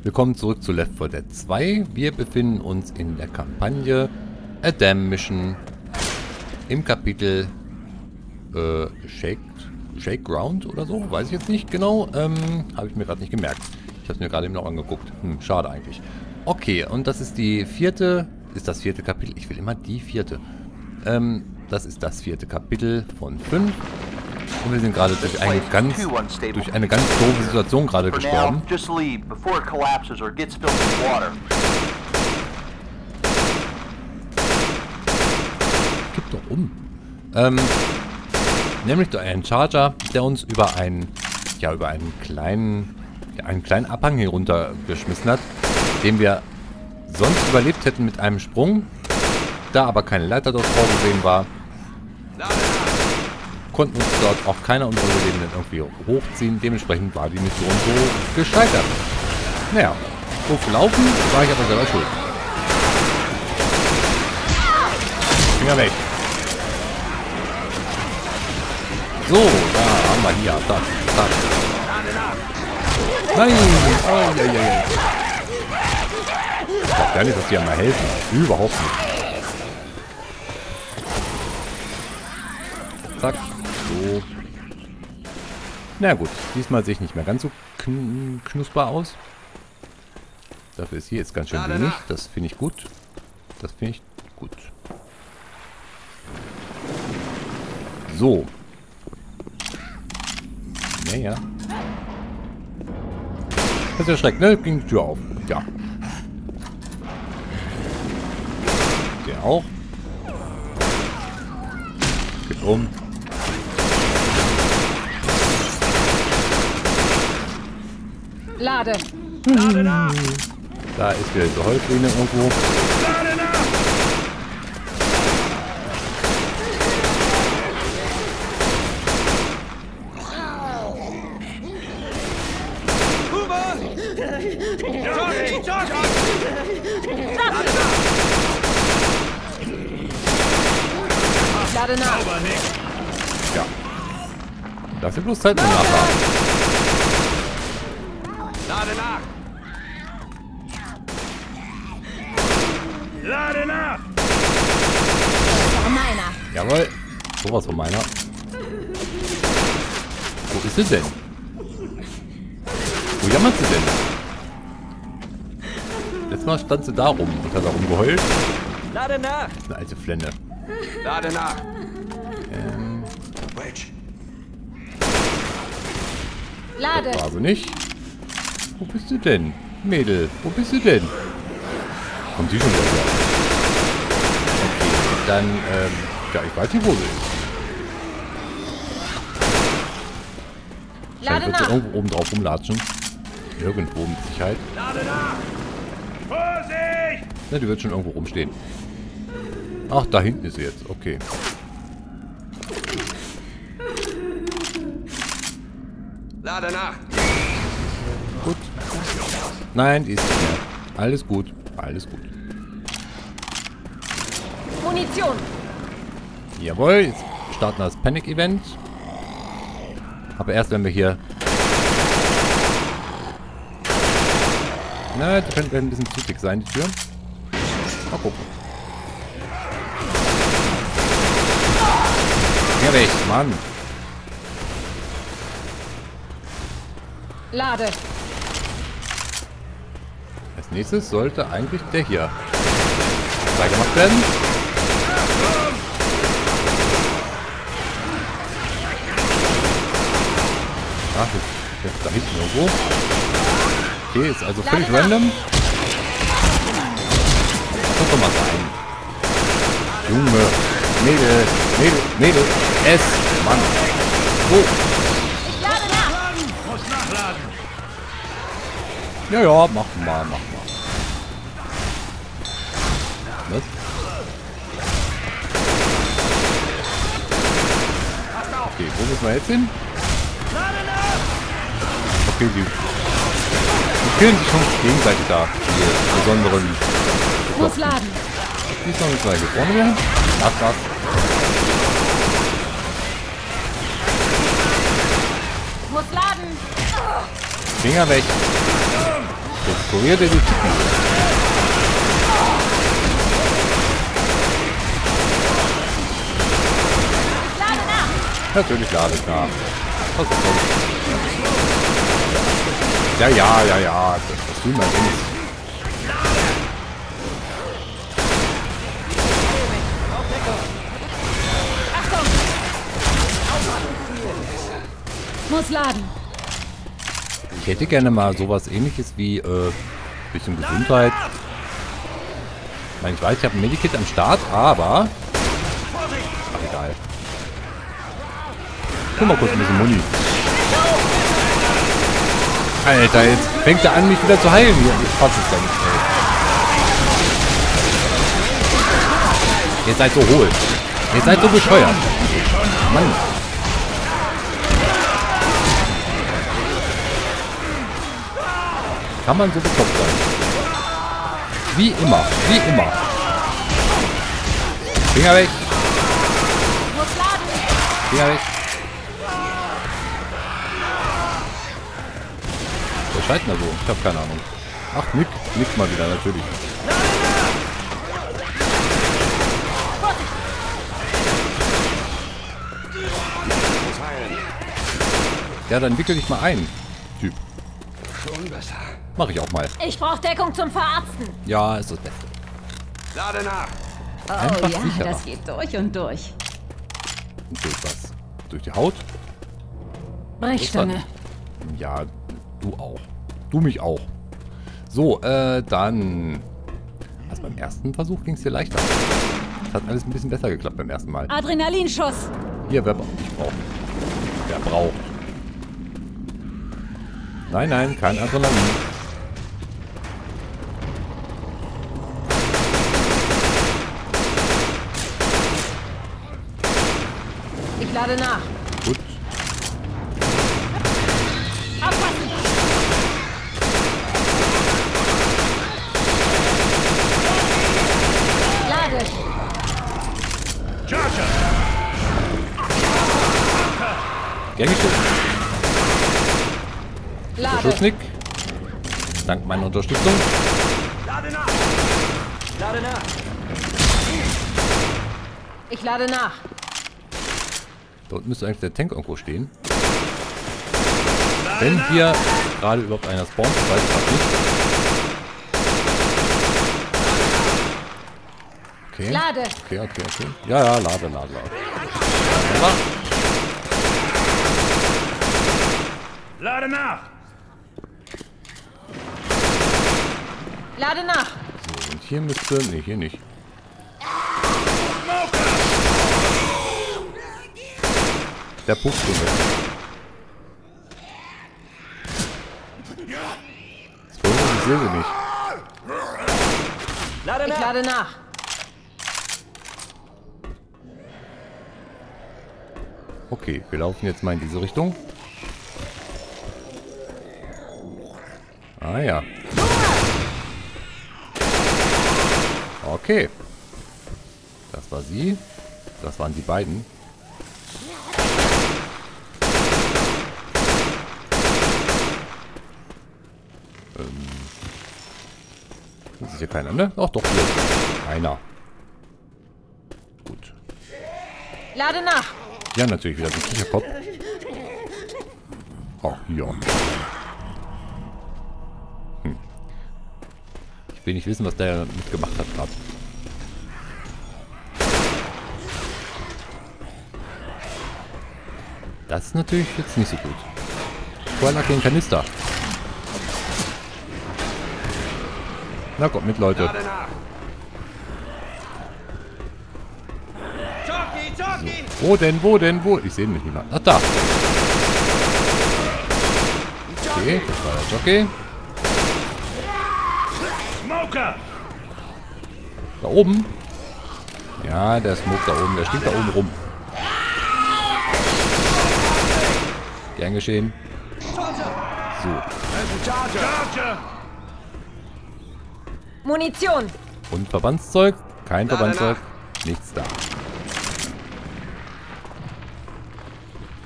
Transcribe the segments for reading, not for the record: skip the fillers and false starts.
Willkommen zurück zu Left 4 Dead 2. Wir befinden uns in der Kampagne A Dam Mission im Kapitel Shake Ground oder so. Weiß ich jetzt nicht genau. Habe ich mir gerade nicht gemerkt. Ich habe es mir gerade eben noch angeguckt. Schade eigentlich. Okay, und das ist die vierte, ist das vierte Kapitel. Ich will immer die vierte. Das ist das vierte Kapitel von 5. Und wir sind gerade durch eine ganz doofe Situation gerade gestorben. Kipp doch um. Nämlich durch einen Charger, der uns über einen kleinen Abhang hier runtergeschmissen hat, den wir sonst überlebt hätten mit einem Sprung. Da aber keine Leiter dort vorgesehen war, konnten uns dort auch keiner unserer Überlebenden irgendwie hochziehen. Dementsprechend war die Mission so gescheitert. Naja, doof gelaufen, war ich aber selber schuld. Finger weg. So, da haben wir hier. Das. Nein! Oh, ja. Ich glaube gar nicht, dass die einmal helfen. Überhaupt nicht. Zack. So. Na gut, diesmal sehe ich nicht mehr ganz so knusper aus. Dafür ist hier jetzt ganz schön wenig. Das finde ich gut. So. Naja. Das ist erschreckt, ne? Ging die Tür auf. Ja. Der auch. Geht um. Lade. Da ist wieder diese Holzlinie irgendwo. Lade nach. Ja. Lass dir bloß Zeit zum Nachladen. Lade nach! Lade nach! Das war meiner. Jawohl. Sowas von meiner. Wo ist sie denn? Wo jammert sie denn? Letztes Mal stand sie da rum und hat da rumgeheult. Lade nach! Das ist eine alte Flenne. Lade nach! Lade. Das war sie nicht. Wo bist du denn? Mädel, wo bist du denn? Kommt die schon wieder? Okay, dann, ja, ich weiß nicht, wo sie ist. Lade Wird sie nach. irgendwo oben drauf rumlatschen. Irgendwo mit Sicherheit. Lade nach! Vorsicht! Ne, die wird schon irgendwo rumstehen. Ach, da hinten ist sie jetzt. Okay. Lade nach! Gut. Nein, die ist nicht mehr. Alles gut. Alles gut. Munition. Jawohl, jetzt starten wir das Panic-Event. Aber erst, wenn wir hier... Na, die könnte ein bisschen zu dick sein, die Tür. Mal gucken. Ja, weg, Mann. Lade. Als nächstes sollte eigentlich der hier freigemacht werden. Ach, jetzt da hinten irgendwo. Okay, ist also völlig random. Das kann doch mal sein. Junge, Mädel, es, Mann. So. Ich lade nach. Muss nachladen! Ja, mach mal. Was? Okay, wo müssen wir jetzt hin? Okay, die killen sich schon gegenseitig da. Die besonderen. Muss laden. Diesmal müssen wir hier vorne wieder hin. Das. Muss laden. Finger weg. Das Kurierdetektiv. Lade nach. Natürlich lade ich nach. Was ist das? Ja. Das tun wir nicht. Achtung. Muss laden. Ich hätte gerne mal sowas ähnliches wie bisschen Gesundheit. Ich meine, ich weiß, ich habe ein Medikit am Start, aber... Ach, egal. Guck mal kurz ein bisschen Muni. Alter, jetzt fängt er an, mich wieder zu heilen hier. Ich fasse es gar nicht, ey. Ihr seid so hohl. Ihr seid so bescheuert. Mann. Kann man so bekloppt sein. Wie immer. Wie immer. Finger weg. Muss laden. Finger weg. Wer schreit denn da so? Ich hab keine Ahnung. Ach, Nick mal wieder, natürlich. Ja, dann wickel dich mal ein, Typ. Schon besser. Mach ich auch mal. Ich brauche Deckung zum Verarzten. Ja, ist das Beste. Lade nach. Einfach Oh ja, sicherer. das geht durch und durch. Und durch was? Durch die Haut? Brechstange. Ja, du auch. Du mich auch. So, dann... Also beim ersten Versuch ging es dir leichter. Das hat alles ein bisschen besser geklappt beim ersten Mal. Adrenalinschuss. Hier, wer braucht? Wer braucht? Nein, kein Adrenalin. Ich lade nach. Gut. Aufpassen. Lade. Charger. Gern geschehen. Lade. Schussnick. Dank meiner Unterstützung. Lade nach. Lade nach. Ich lade nach. Da unten müsste eigentlich der Tank irgendwo stehen. Wenn hier gerade überhaupt einer spawnt, ich weiß ich nicht. Okay. Lade. Okay. Ja, lade. Ja. Lade nach. Lade nach. So, und hier müsste... Ne, hier nicht. Der Puff schon weg. Ich sehe sie nicht. Lade Ich nach. lade nach. Okay, wir laufen jetzt mal in diese Richtung. Ah ja. Okay. Das war sie. Das waren die beiden. Das ist hier keiner, ne? Ach doch, hier. Einer. Gut. Lade nach. Ja, natürlich wieder so ein Kicherkopf. Oh, ja. Ich will nicht wissen, was der mitgemacht hat gerade. Das ist natürlich jetzt nicht so gut. Vorher lag den Kanister. Na kommt mit, Leute. Lade nach. Jockey. Wo? Ich sehe ihn nicht mehr. Ach, da. Okay, das war der Jockey. Smoker. Da oben. Ja, der Smoke da oben. Der steht da oben rum. Gern geschehen. So. Charger. Munition. Und Verbandszeug? Kein Verbandszeug. Nichts da.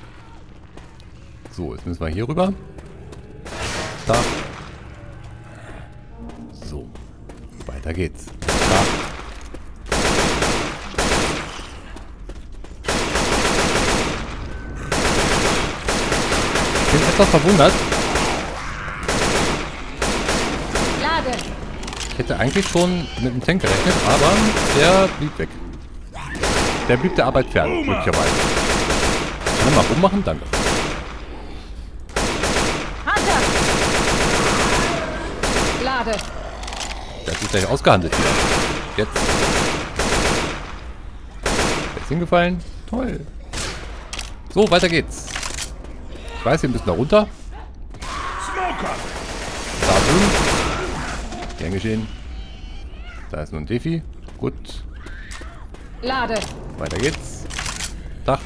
So, jetzt müssen wir hier rüber. Da. Weiter geht's. Ja. Ich bin etwas verwundert. Lade. Ich hätte eigentlich schon mit dem Tank gerechnet, aber der blieb weg. Der blieb der Arbeit fern, möglicherweise. Kann ich mal rummachen? Danke. Hunter. Lade. Der hat sich gleich ausgehandelt hier. Jetzt. Der ist hingefallen. Toll. So, weiter geht's. Ich weiß, wir müssen da runter. Smoker! Da drüben. Gern geschehen. Da ist nur ein Defi. Gut. Lade. Weiter geht's. Dach.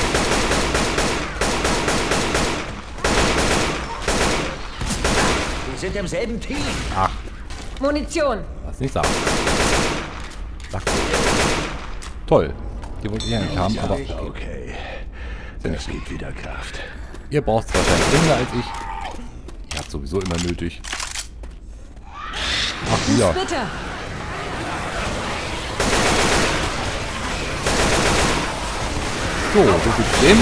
Wir sind im selben Team. Ach, Munition. lass nicht sagen. Sag so. Toll. Die wollte ich eigentlich haben, aber okay. Okay. Das gibt wieder Kraft. Ihr braucht es wahrscheinlich dringender als ich. Ihr habt sowieso immer nötig. Ach ja. Bitte. So, so viel zu dem.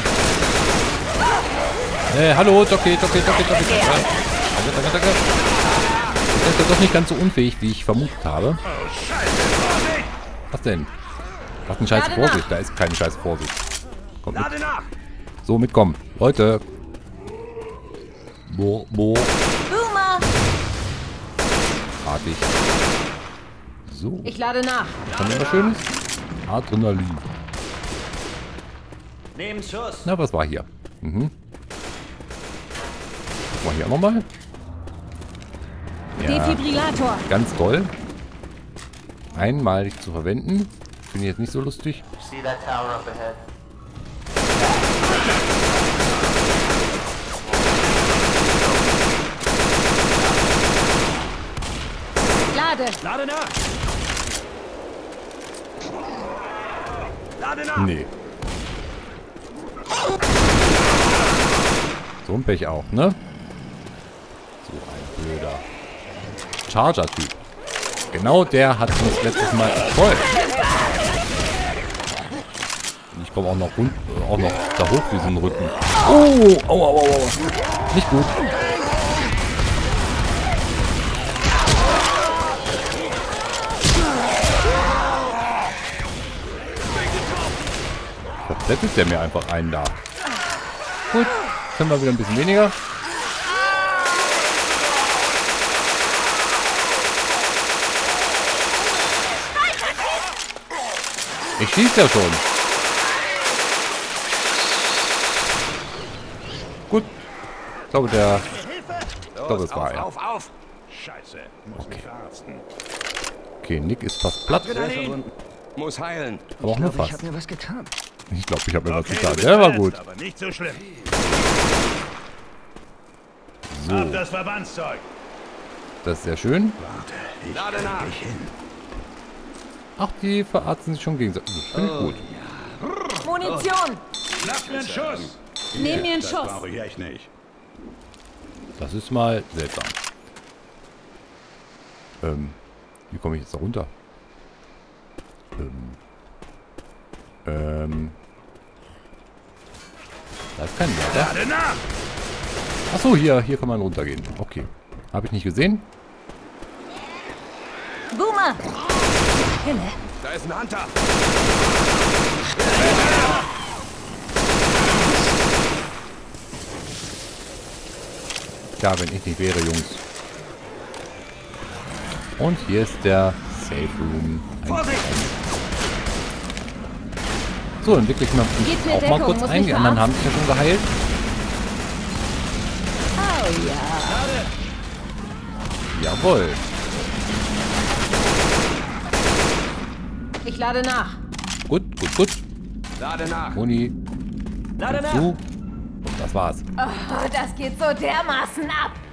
Hallo, Jockey. Danke. Danke. Das ist doch nicht ganz so unfähig, wie ich vermutet habe. Oh, Scheiße! Vorsicht! Was denn? Was ein scheiß Lade Vorsicht? nach. Da ist keine scheiß Vorsicht. Kommt mit. Lade nach! So, mitkommen. Leute. Bo. Boomer. Artig. So. Ich lade nach. Was haben wir noch Schönes? Adrenalin. Nehmen Schuss. Na, was war hier? Mhm. Guck mal hier auch nochmal. Ja, Defibrillator. ganz toll. Einmalig zu verwenden. Finde ich jetzt nicht so lustig. See that tower up ahead? Lade. Lade nach! Lade nach! Nee. So ein Pech auch, ne? So ein blöder Charger-Typ. Genau der hat uns letztes Mal voll. Und ich komme auch noch da hoch wie so ein Rücken. Oh, aua. Nicht gut. Verplättet der mir einfach einen da. Gut, können wir wieder ein bisschen weniger. Ich schieße ja schon. Gut. Ich glaube, es war er. Auf! Scheiße, muss mich verarzten. Okay, Nick ist fast platt. Muss heilen. Aber auch nur Ich fast. habe mir was getan. Ich glaube, ich habe mir was Okay, getan. du bist Der war verletzt, gut. aber nicht so schlimm. So, Ab das Verbandszeug! das ist sehr schön. Warte, ich Lade nach. krieg dich hin. Ach, die verarzten sich schon gegenseitig. Das finde ich gut. Munition. Schnapp mir einen Schuss! Nehm mir einen Das Schuss. brauche ich echt nicht. Das ist mal seltsam. Wie komme ich jetzt da runter? Da ist kein Leiter. Lade nach! Achso, hier kann man runtergehen. Okay. Habe ich nicht gesehen. Boomer. Hille. Da ist ein Hunter. Ja, wenn ich nicht wäre, Jungs. Und hier ist der Safe Room. So, dann wirklich mal Gebt mir auch mal Deckung, kurz muss ein. mich Die anderen haben sich ja schon geheilt. Oh ja. Jawohl. Ich lade nach. Gut. Lade nach. Moni, Lade nach. zu. Und das war's. Oh, das geht so dermaßen ab.